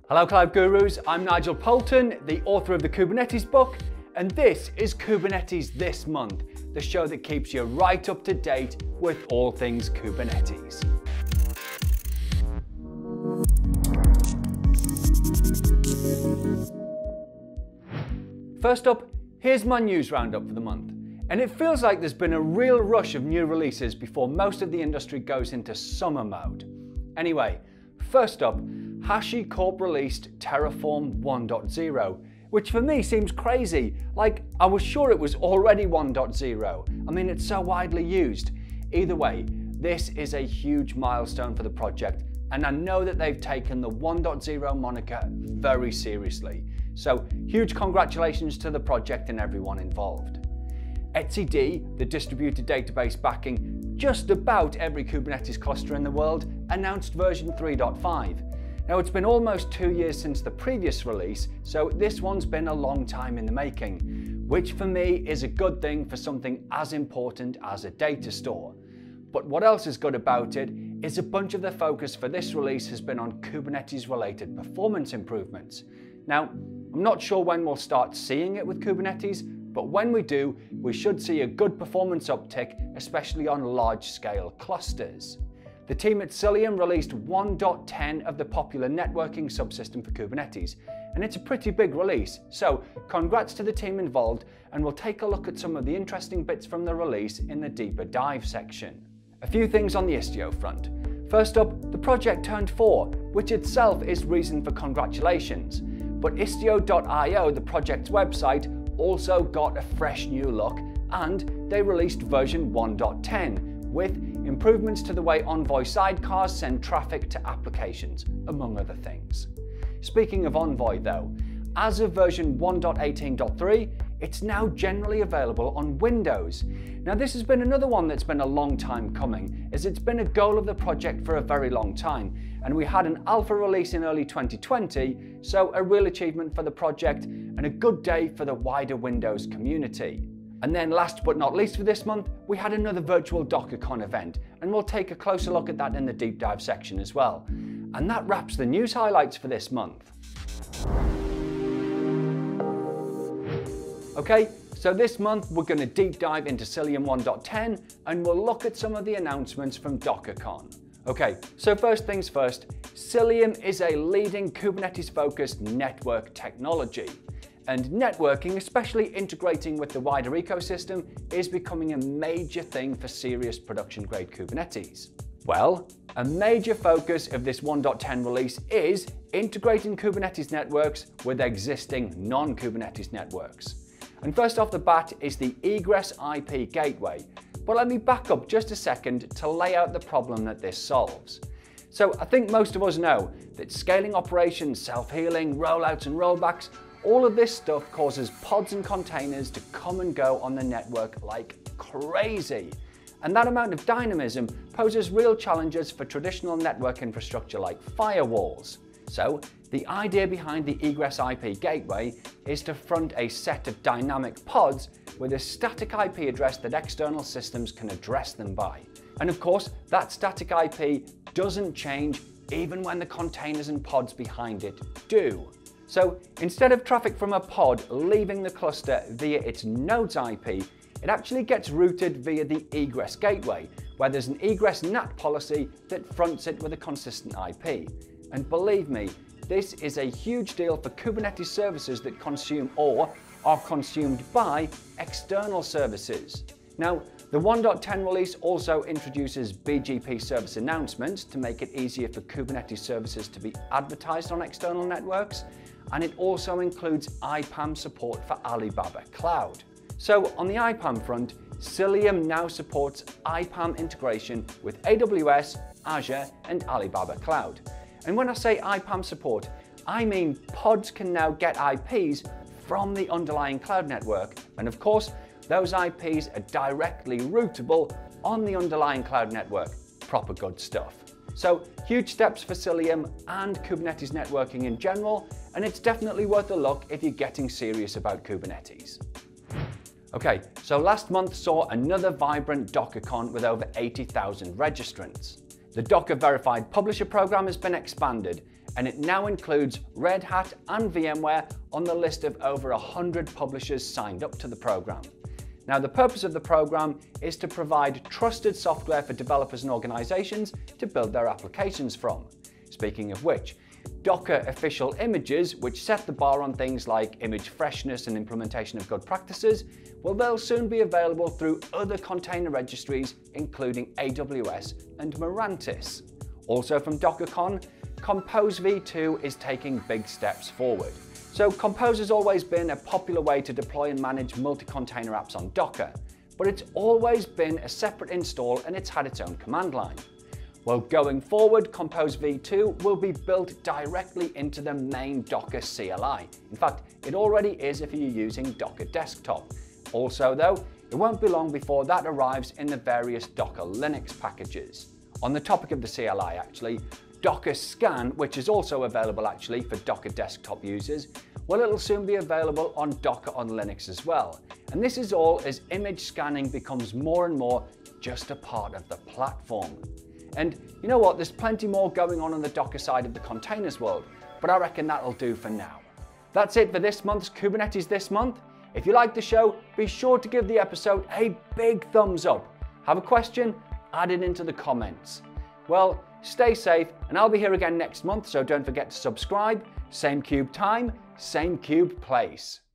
Hello Cloud Gurus, I'm Nigel Poulton, the author of the Kubernetes book, and this is Kubernetes This Month, the show that keeps you right up to date with all things Kubernetes. First up, here's my news roundup for the month. And it feels like there's been a real rush of new releases before most of the industry goes into summer mode. Anyway, first up, Hashicorp released Terraform 1.0, which for me seems crazy. Like, I was sure it was already 1.0. I mean, it's so widely used. Either way, this is a huge milestone for the project, and I know that they've taken the 1.0 moniker very seriously. So, huge congratulations to the project and everyone involved. etcd, the distributed database backing just about every Kubernetes cluster in the world, announced version 3.5. Now, it's been almost 2 years since the previous release, so this one's been a long time in the making, which for me is a good thing for something as important as a data store. But what else is good about it is a bunch of the focus for this release has been on Kubernetes-related performance improvements. Now, I'm not sure when we'll start seeing it with Kubernetes, but when we do, we should see a good performance uptick, especially on large-scale clusters. The team at Cilium released 1.10 of the popular networking subsystem for Kubernetes, and it's a pretty big release, so congrats to the team involved, and we'll take a look at some of the interesting bits from the release in the deeper dive section. A few things on the Istio front. First up, the project turned 4, which itself is reason for congratulations, but Istio.io, the project's website, also got a fresh new look, and they released version 1.10, with improvements to the way Envoy sidecars send traffic to applications, among other things. Speaking of Envoy though, as of version 1.18.3, it's now generally available on Windows. Now this has been another one that's been a long time coming, as it's been a goal of the project for a very long time, and we had an alpha release in early 2020, so a real achievement for the project and a good day for the wider Windows community. And then last but not least for this month, we had another virtual DockerCon event, and we'll take a closer look at that in the deep dive section as well. And that wraps the news highlights for this month. Okay, so this month we're going to deep dive into Cilium 1.10 and we'll look at some of the announcements from DockerCon. Okay, so first things first, Cilium is a leading Kubernetes-focused network technology. And networking, especially integrating with the wider ecosystem, is becoming a major thing for serious production-grade Kubernetes. Well, a major focus of this 1.10 release is integrating Kubernetes networks with existing non-Kubernetes networks. And first off the bat is the egress IP gateway. But let me back up just a second to lay out the problem that this solves. So I think most of us know that scaling operations, self-healing, rollouts and rollbacks, all of this stuff causes pods and containers to come and go on the network like crazy. And that amount of dynamism poses real challenges for traditional network infrastructure like firewalls. So the idea behind the egress IP gateway is to front a set of dynamic pods with a static IP address that external systems can address them by. And of course, that static IP doesn't change even when the containers and pods behind it do. So instead of traffic from a pod leaving the cluster via its node's IP, it actually gets routed via the egress gateway, where there's an egress NAT policy that fronts it with a consistent IP. And believe me, this is a huge deal for Kubernetes services that consume or are consumed by external services. Now, the 1.10 release also introduces BGP service announcements to make it easier for Kubernetes services to be advertised on external networks, and it also includes IPAM support for Alibaba Cloud. So on the IPAM front, Cilium now supports IPAM integration with AWS, Azure, and Alibaba Cloud. And when I say IPAM support, I mean pods can now get IPs from the underlying cloud network, and of course, those IPs are directly routable on the underlying cloud network. Proper good stuff. So huge steps for Cilium and Kubernetes networking in general, and it's definitely worth a look if you're getting serious about Kubernetes. Okay, so last month saw another vibrant DockerCon with over 80,000 registrants. The Docker Verified Publisher program has been expanded, and it now includes Red Hat and VMware on the list of over 100 publishers signed up to the program. Now, the purpose of the program is to provide trusted software for developers and organizations to build their applications from. Speaking of which, Docker official images, which set the bar on things like image freshness and implementation of good practices, well, they'll soon be available through other container registries, including AWS and Mirantis. Also from DockerCon, Compose v2 is taking big steps forward. So Compose has always been a popular way to deploy and manage multi-container apps on Docker, but it's always been a separate install and it's had its own command line. Well, going forward, Compose v2 will be built directly into the main Docker CLI. In fact, it already is if you're using Docker Desktop. Also though, it won't be long before that arrives in the various Docker Linux packages. On the topic of the CLI actually, Docker Scan, which is also available actually for Docker Desktop users, well, it'll soon be available on Docker on Linux as well. And this is all as image scanning becomes more and more just a part of the platform. And you know what, there's plenty more going on the Docker side of the containers world, but I reckon that'll do for now. That's it for this month's Kubernetes This Month. If you like the show, be sure to give the episode a big thumbs up. Have a question? Add it into the comments. Well, stay safe, and I'll be here again next month, so don't forget to subscribe. Same cube time, same cube place.